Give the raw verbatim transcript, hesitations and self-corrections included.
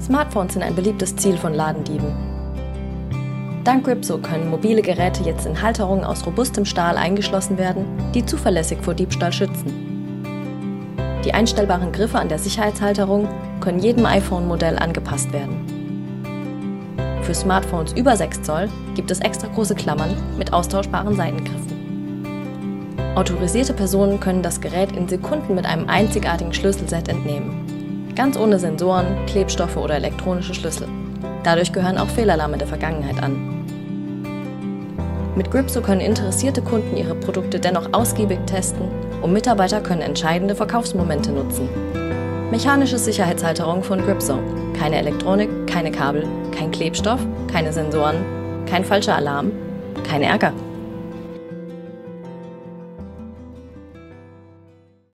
Smartphones sind ein beliebtes Ziel von Ladendieben. Dank Gripso können mobile Geräte jetzt in Halterungen aus robustem Stahl eingeschlossen werden, die zuverlässig vor Diebstahl schützen. Die einstellbaren Griffe an der Sicherheitshalterung können jedem iPhone-Modell angepasst werden. Für Smartphones über sechs Zoll gibt es extra große Klammern mit austauschbaren Seitengriffen. Autorisierte Personen können das Gerät in Sekunden mit einem einzigartigen Schlüsselset entnehmen. Ganz ohne Sensoren, Klebstoffe oder elektronische Schlüssel. Dadurch gehören auch Fehlalarme der Vergangenheit an. Mit Gripso können interessierte Kunden ihre Produkte dennoch ausgiebig testen und Mitarbeiter können entscheidende Verkaufsmomente nutzen. Mechanische Sicherheitshalterung von Gripso. Keine Elektronik, keine Kabel, kein Klebstoff, keine Sensoren, kein falscher Alarm, kein Ärger.